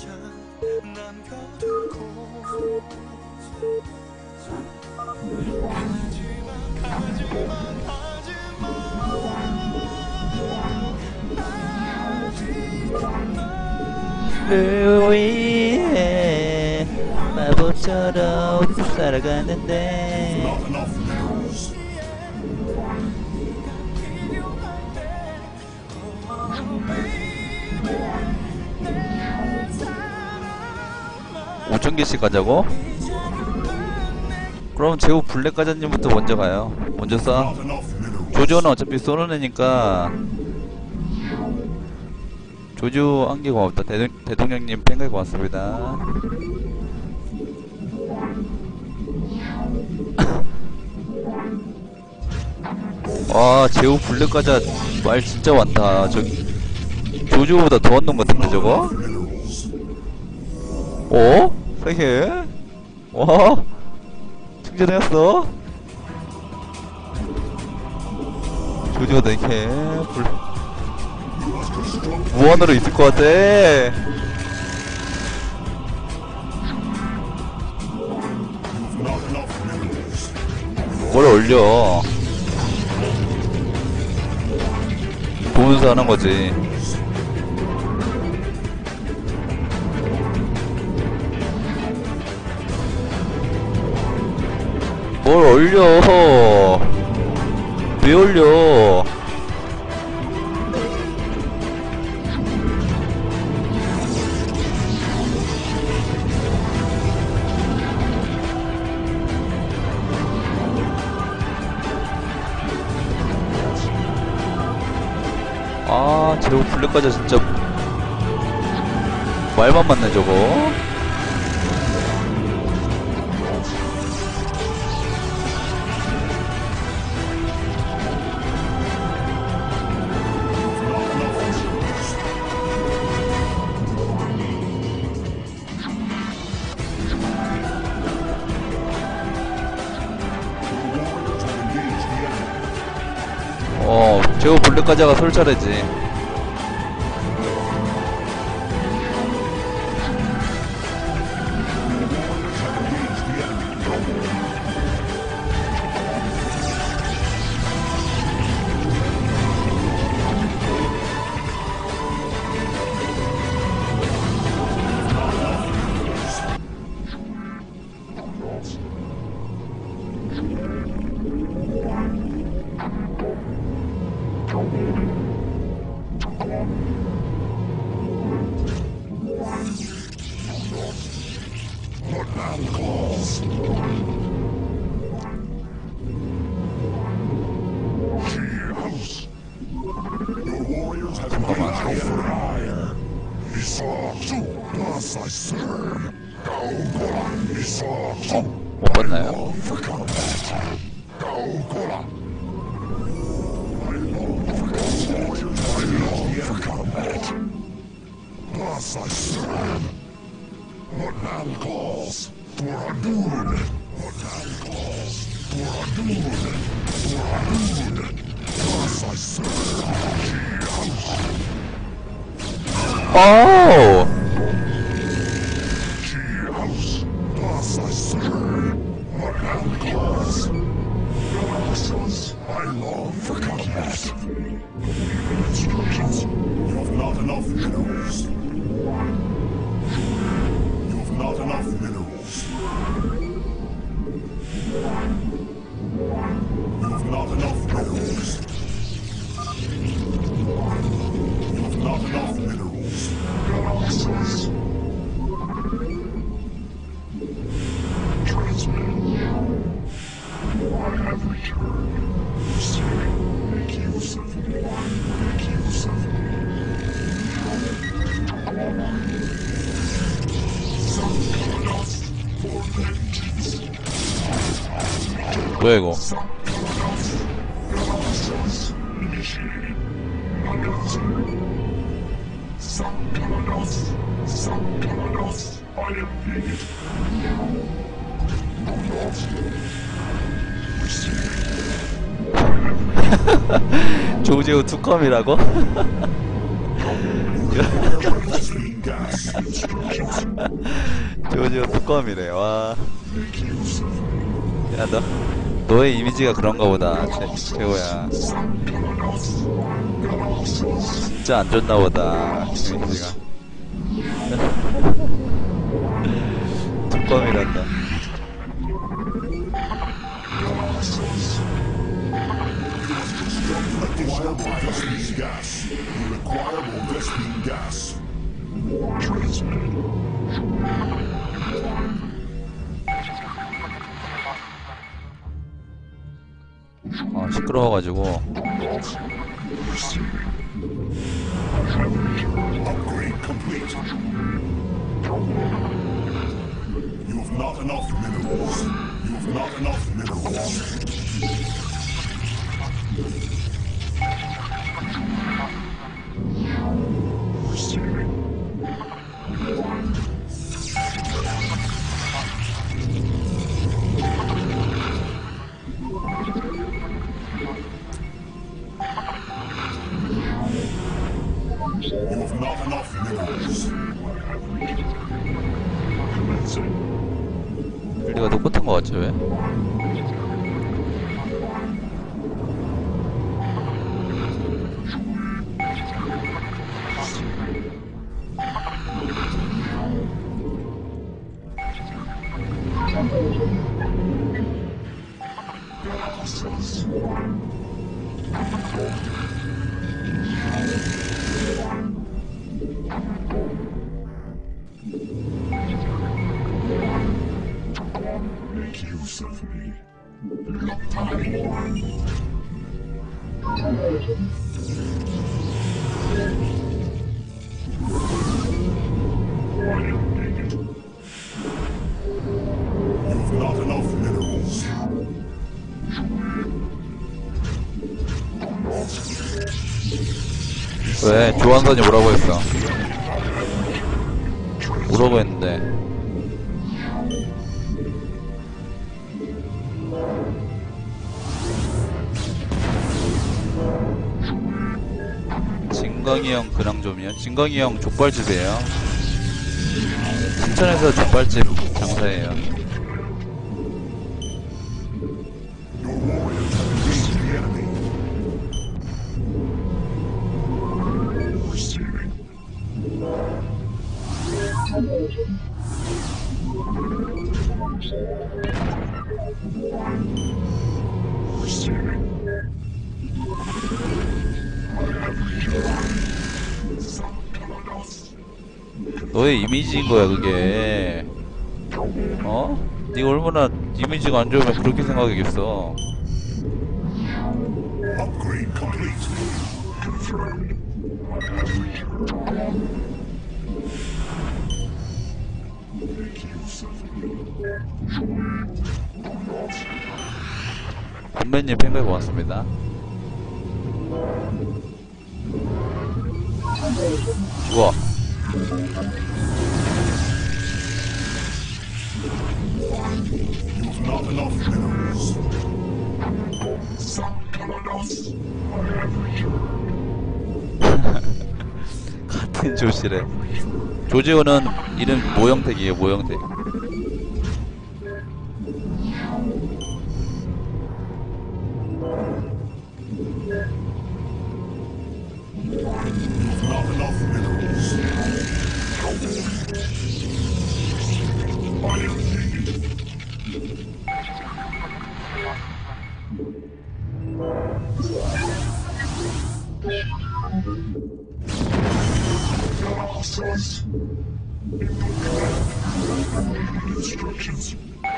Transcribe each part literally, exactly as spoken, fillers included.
그 위해 마법처럼 살아가는데 오천 개씩 가자고? 그럼 제우 블랙 가자님부터 먼저 가요. 먼저 쏴. 조조는 어차피 쏘는 애니까. 조조 한 개 고맙다. 대동, 대통령님 팬가 고맙습니다. 와, 제우 블랙 가자 말 진짜 많다. 저기 조조보다 더한 놈 같은데 저거? 어? 세개? 와? 충전했어? 조조가 이렇게 불... 무한으로 있을 것 같아. 뭘 올려? 보면서 하는 거지. 뭘 올려? 왜 올려? 아, 제우 블랙가자 진짜 말만 맞네 저거. 어, 제우 블랙가자가 솔차례지. 어? 못 봤나요? 오! 뭐야 이거? 조제우 투컴이라고? 조지오 뚜껑이래. 와. 야, 너, 너의 이미지가 그런가 보다. 최, 최고야. 진짜 안 좋나 보다. 이미지가. 뚜껑이란다. Acquire more Vespene gas. You require more Vespene gas. Transmitted. 어, 시끄러워가지고. Upgrade complete. You have not enough minerals. You have not enough minerals. You have not enough minerals. 빌리가 똑같은 거 같지, 왜? Make use of me. You have not enough minerals. 왜? 조한선이 뭐라고 했어? 뭐라고 했는데? 진광이 형 근황 좀이요? 진광이 형 족발집이에요. 신천에서 족발집 장사예요. Your warriors have engaged the enemy. Receiving. Receiving. 너의 이미지인 거야, 그게. 어? 네가 얼마나 이미지가 안 좋으면 그렇게 생각하겠어. Upgrade complete. Confirmed. Make use of me. 선배님 팬가이 고맙습니다. 우와. You have not enough minerals. 같은 조시래. 조지호는 이름 모형택이에요, 모형택. You have not enough minerals. I am needed. Instructions.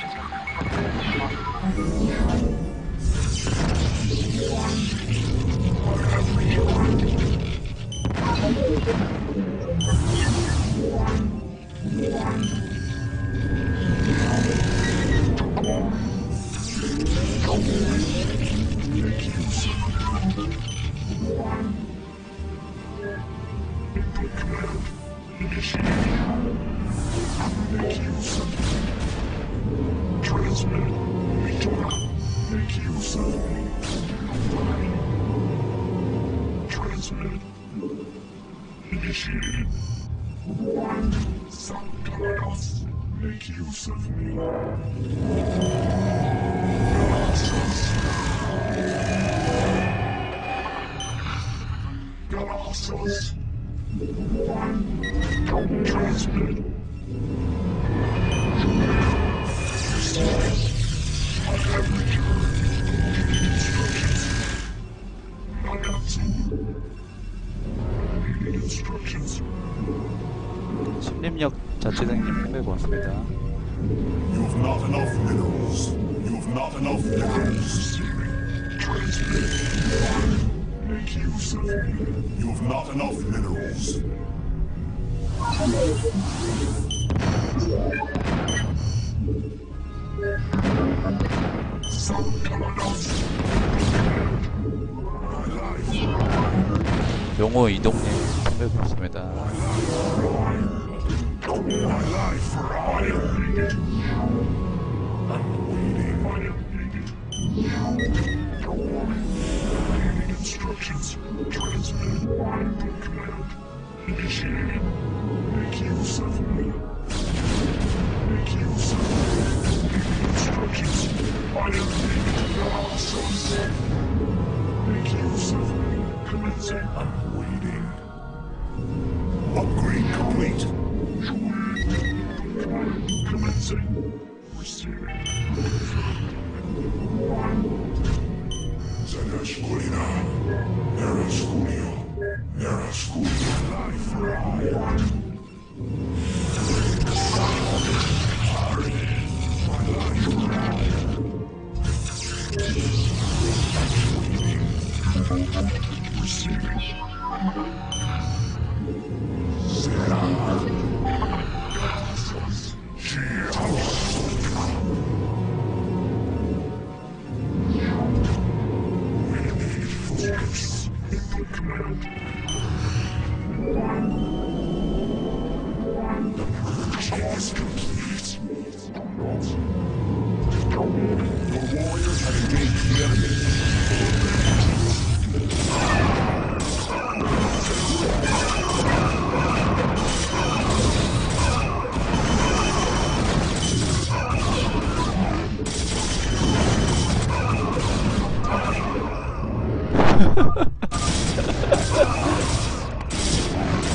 Transmit. Make use of me. Transmit. Initiated. Sanctus, make use of me. Colossus. Transmit. I have returned. Instructions. Nakatsu. Reading instructions. 신림역 자치장님 홍배 고맙습니다. You've not enough minerals. You've not enough minerals. Transmit. Make use of me. You've not enough minerals. 용호 이동님 홍배 고맙습니다. My life for hire. I'm waiting. Reading instructions. Transmit. Command. Initiating. Make use of me. Make use of me. Reading instructions. I am needed. Colossus. Make use of me. Commencing. I'm waiting. Upgrade complete. Commencing. Receiving. Zanashkulina. Neraskulio. Neraskulio. Life for hire. Hurry. My life for hire. Receiving. Zera.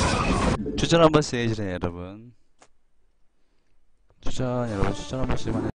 추천 한 번씩 해주세요 여러분. 추천 여러분 추천 한 번씩만 해.